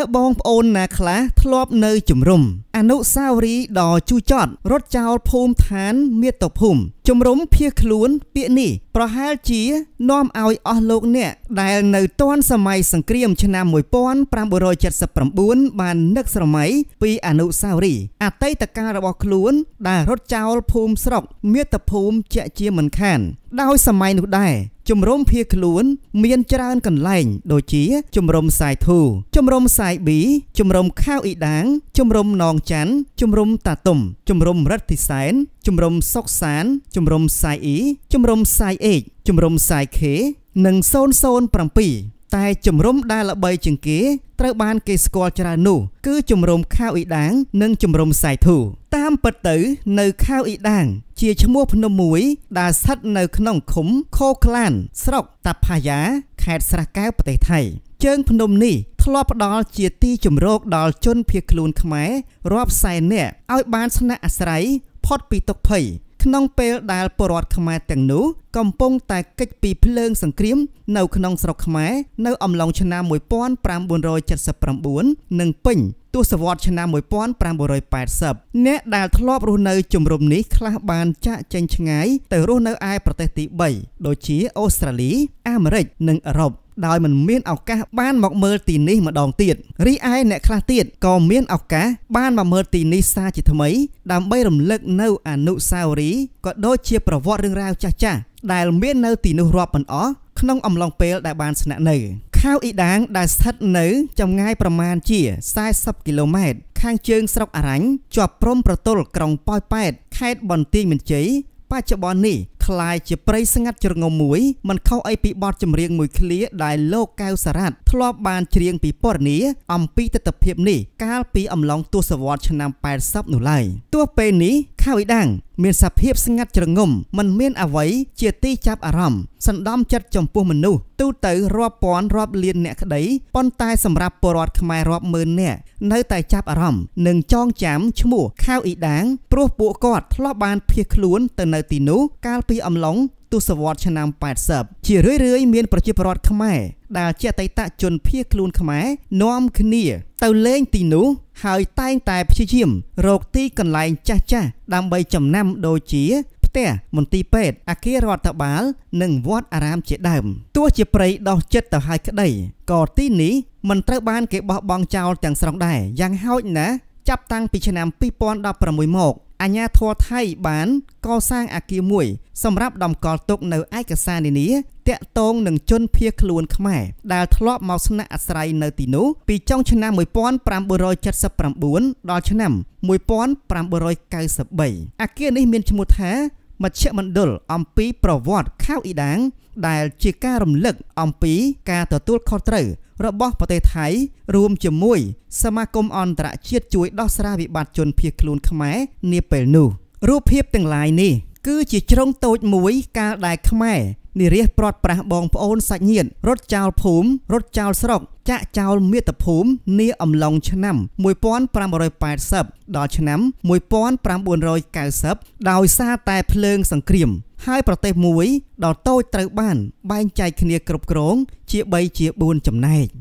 បងប្អូនណាខ្លះធ្លាប់នៅជំរុំអនុស្សាវរីយ៍ដ៏ជូរចត់រត់ចោលភូមិឋានមាតុភូមិជំរុំភៀសខ្លួនពាក្យនេះប្រហែលជានាំឲ្យអស់លោកអ្នកដែលនៅទាន់សម័យសង្គ្រាមឆ្នាំ1979បាននឹកស្រមៃពីអនុស្សាវរីយ៍អតីតកាលរបស់ខ្លួនដែលរត់ចោលភូមិស្រុកមាតុភូមិជាក់ជាមិនខានដោយសម័យនោះដែរជំរុំភៀសខ្លួនមានច្រើនកន្លែងដូចជាជំរុំសាយធូជំរុំសាយប៊ីជំរុំខៅអ៊ីដាងជំរុំនងច័ន្ទជំរុំតាតុំជំរុំរិទ្ធិសែនជំរុំសុកសានជំរុំសាយអ៊ីជំរុំសាយអេកជំរុំសាយខេនិង007តែជំរុំដែលល្បីជាងគេត្រូវបានគេស្គាល់ច្រើននោះគឺជំរុំខៅអ៊ីដាងនិងជំរុំសាយធូតាមពិតទៅនៅខៅអ៊ីដាងជាឈ្មោះភ្នំមួយដែលស្ថិតនៅក្នុងឃុំខូក្លានស្រុកតាផាយ៉ាខេត្តស្រះកែវប្រទេសថៃជើងភ្នំនេះធ្លាប់ផ្ដល់ជាទីជម្រកដល់ជនភៀសខ្លួនខ្មែររាប់សែននាក់ឲ្យបានស្នាក់អាស្រ័យផុតពីទុក្ខភ័យក្នុងពេលដែលពលរដ្ឋខ្មែរទាំងនោះកំពុងតែគេចពីភ្លើងសង្គ្រាមនៅក្នុងស្រុកខ្មែរនៅអំឡុងឆ្នាំ1979និងពេញទសវត្សរ៍ឆ្នាំ1980អ្នកដែលធ្លាប់រស់នៅជំរំនេះខ្លះបានចាកចេញឆ្ងាយទៅរស់នៅឯប្រទេសទី3ដូចជាអូស្ត្រាលីអាមេរិកនិងអឺរ៉ុបដោយមិនមានឱកាសបានមកមើលទីនេះម្ដងទៀតរីឯអ្នកខ្លះទៀតក៏មានឱកាសបានមកមើលទីនេះសារជាថ្មីដើម្បីរំលឹកនៅអនុស្សាវរីយ៍ក៏ដូចជាប្រវត្តិរឿងរ៉ាវចាស់ៗដែលមាននៅទីនោះរាប់មិនអស់ក្នុងអំឡុងពេលដែលបានស្នាក់នៅខៅអ៊ីដាងដែលស្ថិតនៅចម្ងាយប្រមាណជា40គីឡូម៉ែត្រខាងជើងស្រុកអារ៉ាញ់ជាប់ព្រំប្រទល់ក្រុងប៉ោយប៉ែតខេត្តបន្ទាយមានជ័យបច្ចុប្បន្ននេះคล้ายជាព្រៃស្ងាត់ជ្រងំមួយមិនខុសអីពីបទចម្រៀងមួយឃ្លាដែលលោកកៅសារ៉ាត់ធ្លាប់បានច្រៀងពីពណ៌នាអំពីទស្សនវិជ្ជានេះកាលពីអំឡុងទសវត្សរ៍ឆ្នាំ80នោះឡើយទោះពេលនេះខៅអ៊ីដាងមានសភាពស្ងាត់ជ្រងំមិនមានអ្វីជាទីចាប់អារម្មណ៍សណ្ដំចិត្តចំពោះមនុស្សទូទៅរាប់ពាន់រាប់លានអ្នកក្តីប៉ុន្តែសម្រាប់ពលរដ្ឋខ្មែររាប់ម៉ឺននាក់នៅតែចាប់អារម្មណ៍និងចងចាំឈ្មោះខៅអ៊ីដាងព្រោះពួកគាត់ធ្លាប់បានភៀសខ្លួនទៅនៅទីនោះកាលពីអំឡុងទសវត្សរ៍ឆ្នាំ80ជារឿយៗមានប្រជាពលរដ្ឋខ្មែរដែលជាអតីតជនភៀសខ្លួនខ្មែរនាំគ្នាទៅលេងទីនោះហើយតែងតែព្យាយាមរកទីកន្លែងចាស់ៗដើម្បីចំណាំដូចជាផ្ទះមន្ទីរពេទ្យអគាររដ្ឋបាលនិងវត្តអារាមជាដើមទោះជាព្រៃដោះចិត្តទៅហើយក្តីក៏ទីនេះមិនត្រូវបានគេបោះបង់ចោលទាំងស្រុងដែរយ៉ាងហោចណាស់ចាប់តាំងពីឆ្នាំ2016មកអាជ្ញាធរថៃបានកសាងអគារមួយសម្រាប់តម្កល់ទុកនៅឯកសារនានាតាក់ទងនឹងជនភៀសខ្លួនខ្មែរដែលធ្លាប់មកស្នាក់អាស្រ័យនៅទីនោះពីចុងឆ្នាំ1979ដល់ឆ្នាំ1993អគារនេះមានឈ្មោះថាមជ្ឈមណ្ឌលអំពីប្រវត្តិខៅអ៊ីដាងដែលជាការរំលឹកអំពីការទទួលខុសត្រូវរបស់ប្រទេសថៃរួមជាមួយសមាគមអន្តរជាតិជួយដោះស្រាយវិបត្តិជនភៀសខ្លួនខ្មែរនាពេលនោះរូបភាពទាំងឡាយនេះគឺជាជ្រុងតូចមួយកាលដែលខ្មែរនិរាសព្រាត់ប្រាសបងប្អូនសាច់ញាតិរត់ចោលភូមិរត់ចោលស្រុកចាក់ចោលមាតុភូមិនាអំឡុងឆ្នាំ1980ដល់ឆ្នាំ1990ដោយសារតែភ្លើងសង្គ្រាមហើយប្រទេសមួយដ៏តូចត្រូវបានបែងចែកគ្នាគ្រប់គ្រងជា3ជា4ចំណែក